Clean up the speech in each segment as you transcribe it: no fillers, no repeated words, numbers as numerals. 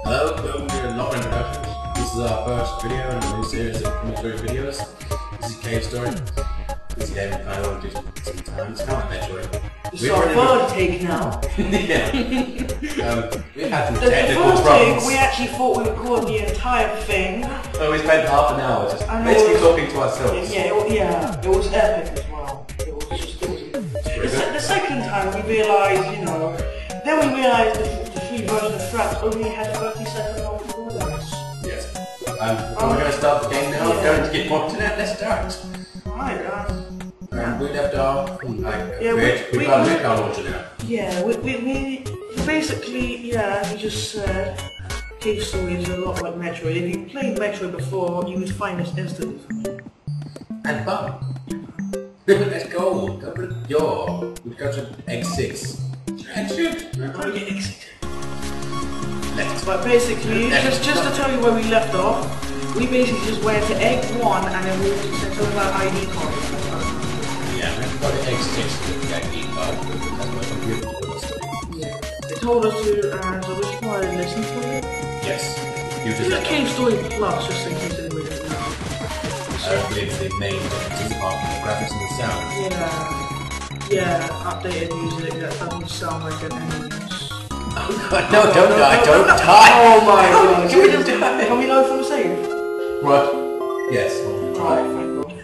Hello, welcome to Lock Productions. This is our first video in a new series of commentary videos. This is Cave Story. This game kind of want to do some time. It's kind of like Metroid. It's our third take now. Yeah. We've had some The technical first problems. take, we actually thought we recorded the entire thing. So we spent half an hour just basically talking to ourselves. Yeah, it was epic as well. It was just, the second time we realised, then we realised the free version of Fraps only had 30 seconds of recordings. Yes. We're going to start the game now. We're going to get more internet. Let's start. Right, We left off. We got a new car launcher now. Yeah, we basically, we just said Cave Story is a lot like Metroid. If you played Metroid before, you would find this instantly. And fun. Let's go. We've got to egg 6. And shoot. Left. But basically, just to tell you where we left off, we basically just went to egg 1 and then we just sent over our ID card. Yeah, we've got to egg 6 with the ID card. That's what I'm doing. Yeah. They told us to, so we just wanted to listen to it. Yes. You This just is Cave Story Plus, just in case anybody doesn't know. I believe the main differences apart from the graphics and the sound. Yeah, updated music that doesn't sound like an NES. Oh god, no, don't die, don't die! Oh my god, Can we just die? Can we load from the save? What? Yes. Right, thank god.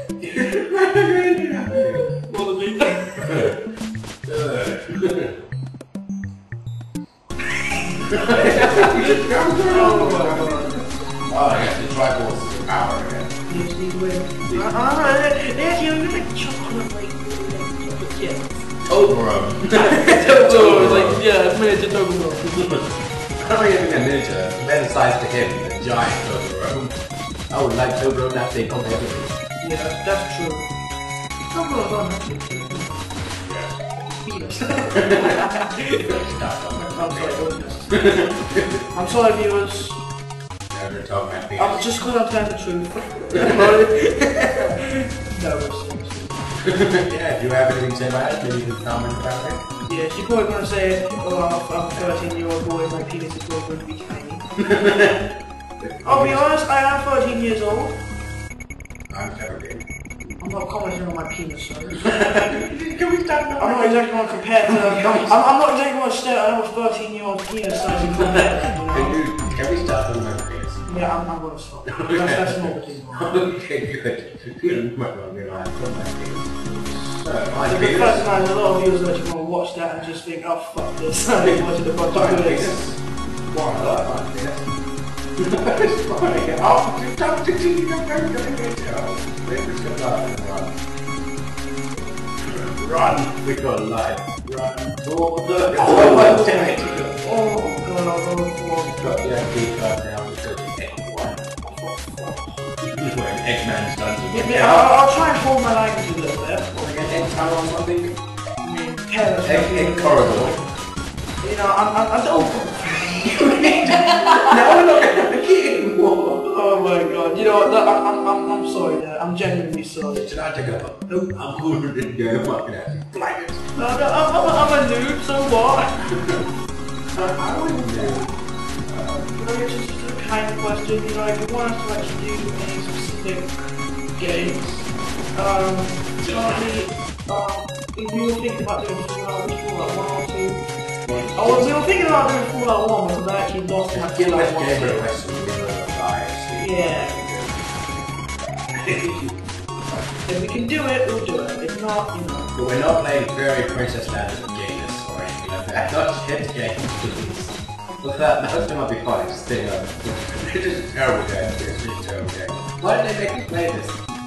Oh, I got the triforce power again. Yes, these wins. Yeah, you like chocolate, like chocolate chips. Toblerone. Toblerone, like, yeah, miniature Toblerone. I'm not even a miniature, better size to him than a giant Toblerone. I would like Toblerone that big on everything. Yeah, that's true. Toblerone's on that. I'm sorry, viewers. Never talk my penis. I'm just because I'm telling the truth. No, seriously. Yeah, if you have anything to say about it, maybe you can comment about it. Yeah, she's probably going to say, oh, I'm a 13-year-old boy, my penis is going to be tiny. I'll be honest, I am 13 years old. I'm Kevin. I'm not commenting on my penis, so. Can we start now? I'm not exactly going to compare to. I'm not exactly going to stare at a 13-year-old penis size and compare. Can we start on my penis? Yeah, I'm going to stop. That's not the thing. Okay, good. You might want to realize on my penis. The first time, a lot of viewers are actually going to watch that and just think, oh fuck this. I didn't watch the bunch of this. Why? I like my penis. It's fine. Oh, don't continue to go. Let's go. Run. We got life. Run. Oh, look. Oh, damn it. Oh god, We've got the FD card now. We've got the X1. This is where X-Man starts. Yeah, I'll try and hold my language a little bit. X-Tower or something? I mean, careless. X-Corridor. I'm No, we're not going to get anymore. Oh my god, you know what, I'm sorry Dad, I'm genuinely sorry. Should I take a look? I'm holding it there, I'm not going to flag it. No, I'm a noob, so what? I wouldn't do. It's just a kind of question, if you want us to actually do any specific games, if we were thinking about doing Fallout 1 or 2, oh, we were thinking about doing Fallout 1 because I actually lost my Fallout 1. Yeah. If we can do it, we'll do it. If not, But we're not playing Fairy Princess Land of Gayness or anything like that. Not shit games, please. Look at that, that might be fun, just staying up. This is a terrible game, it's a really terrible game. Why did they make me play this?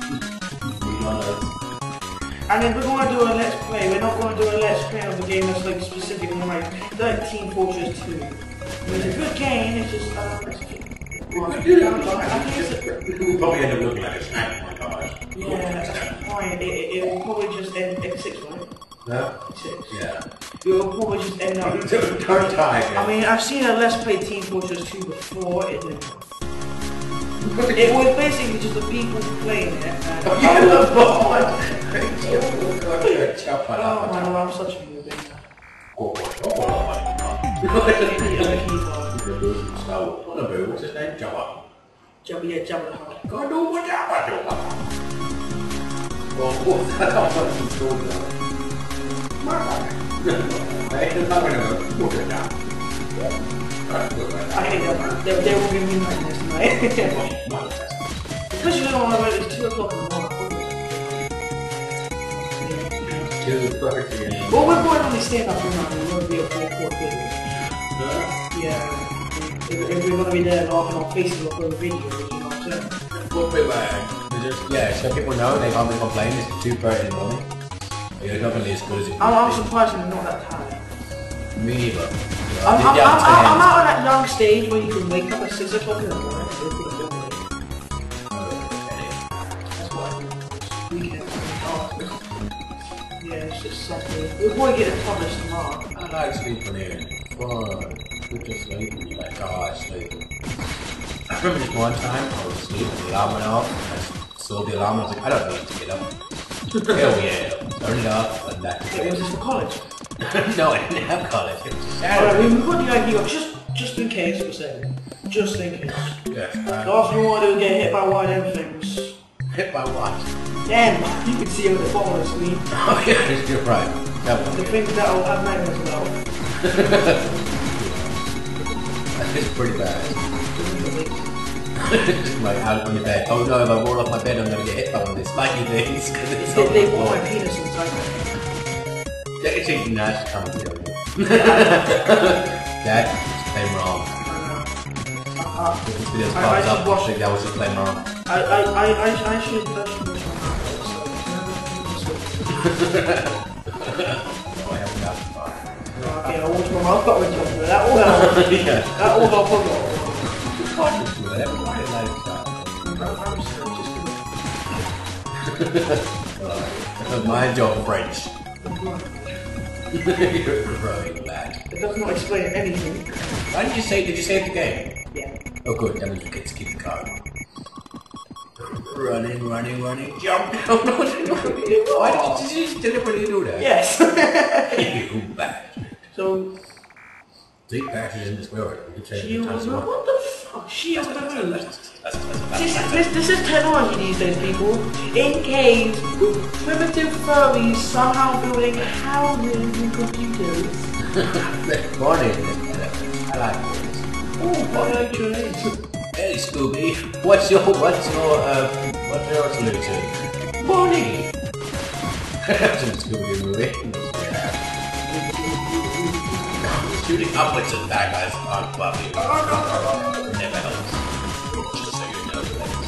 and if we're going to do a Let's Play, we're not going to do a Let's Play of a game that's like specific and like Team Fortress 2. It's a good game, it's just, We'll probably end up looking like a snack, oh my god. yeah, that's the point. It will probably just end X6, right? No? 6. Yeah. It will probably just end up. Don't die again. I mean, I've seen a Let's Play Team Fortress 2 before, it didn't. It was basically just the people playing it. And Oh my god, I'm such a noob. Oh, So, Bullaboo, what's his name? Jabba. Jabba, yeah, Jabba the Hutt. Go do what Jabba do. Well, what's that? I don't know what he's called now. They're not going to put it down. I hate that. They will give me nightmares tonight. Especially when I'm about it's 2 o'clock in the morning. 2:30. Well, we're going on this stand up tonight. We're going to be a 4:40. Yeah. If we're going to be there laughing on Facebook or videos, you know what I'm saying? We'll be back. Yeah, so people know they can't be complaining. It's 2:30 in the morning. It's not going to be as good as it I'm surprised they're not that tired. Me neither. I'm out on that young stage where you can wake up at 6 o'clock in the morning and go for the film. That's what I do. Weekend. Yeah, it's just something. We'll probably get it published tomorrow. I like sleeping here. Fun. Good to sleep and you're like, oh, I sleep. I remember this one time I was asleep and the alarm went off. I saw the alarm and I was like, I don't need to get up. Hell yeah. Turn it off and that. Wait, was this for college? No, I didn't have college. It was Alright, Saturday. we've got the idea of just in case we're saying. Just in case. Yes, The last thing we want to do is get hit by one of them things. hit by what? Damn, you can see it with the bottom of the screen. Oh yeah, you're right. That one. The things that will have nightmares about. It's pretty bad. Like out on your bed. Oh no, if I roll off my bed I'm gonna get hit by one of these spiky things. They want my penis inside me. They're thinking that's coming to you. Dad, it's plain wrong. If this video's popped up, I think that was just plain wrong. I should wash my Oh, I haven't got far. Okay, I wash my mouth, but we're talking about that all help. Yeah. That all help on that. Everybody likes that. Mind your French. You're growing lad. It does not explain anything. Why did you save the game? Yeah. Oh good, that means we get to keep the card. Running, jump! No, why did you just deliberately do that? Yes. You bastard. So, Deep bastards in this world. You can change she the was times what the fuck? She was the That's This is technology these days, people. In caves, with primitive furries somehow building houses and computers. Morning. I like this. Oh, what are you doing? Hey Scooby, what's your solution? Morning. That's in the Scooby movie. Shooting upwards and backwards on Buffy. Never helps. Just so you know,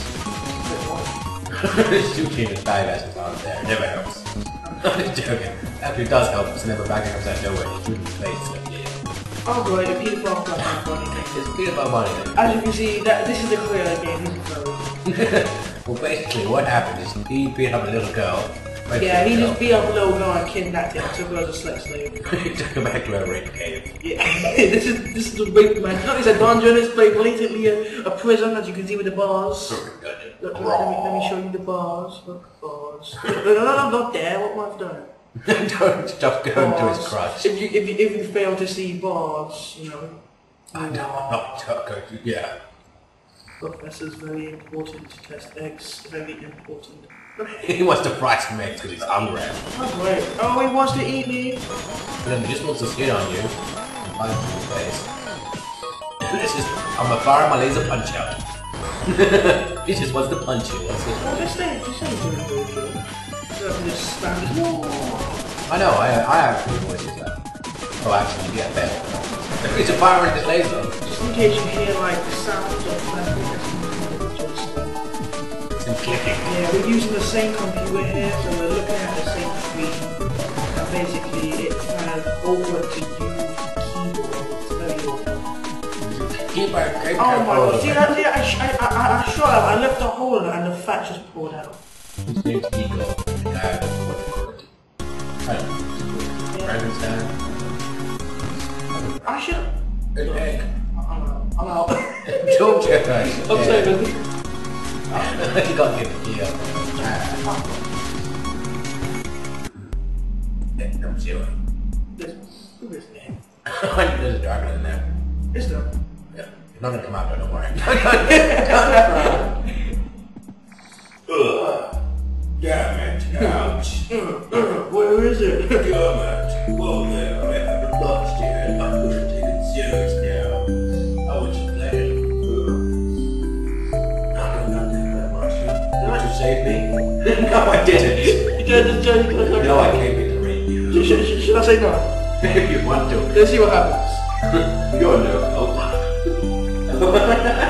ladies. Shooting the backwards on there never helps. I'm just joking. Actually, it does help because whenever Bagger comes out of nowhere, you shoot in the face. Like, yeah. Oh, great, a Peter Parker funny thing. It's Peter Parker money. As you can see, this is the career I gave him. Well, basically, what happened is he beat up a little girl. Yeah, he just beat up a little girl and kidnapped her and took her as a sex slave. He took her back to a rape cave. Yeah, this is the rape man. It's not it's a dungeon, it's like blatantly a prison, as you can see with the bars. Look, let me show you the bars. Look, bars. No, not there. What am I doing? Don't stop going to his crotch. If you fail to see bars, you know. I know, not going to. Yeah. Professor's very important to test eggs. Very important. He wants to fry some eggs because he's hungry. Oh great. Oh, he wants to eat me. But then he just wants to sit on you and punch you in the face. This is, I'm a fire my laser punch out. He just wants to punch you. That's it. Oh, just say doing very good. So just spam this. I know, I actually voices that. Oh, actually, yeah, better. He's a fire with his laser. Just in case you hear like the sound of Clicking. yeah, we're using the same computer here, so we're looking at the same screen. And basically, it's kind of awkward to use keyboard. It's very awkward. Keyboard, great. Oh my god, see that? I shot him, I left a hole in it and the fat just poured out. His name's Eagle. What do you call it? I don't know. Frankenstein. I should. An egg. I'm out. Don't check that. I'm sorry, You got him here. Number 0. Who is there? There's a dragon in there. Is there? Yeah. It's not gonna come out, don't worry. Damn it, ouch. Where is it? Damn it. Whoa there, I haven't lost here. I'm gonna take it serious now. I was just playing. Not think that much. Did I just save me? No, I didn't. No, I came here to rape you. Should I say no? If you want to. Let's see what happens. You're no.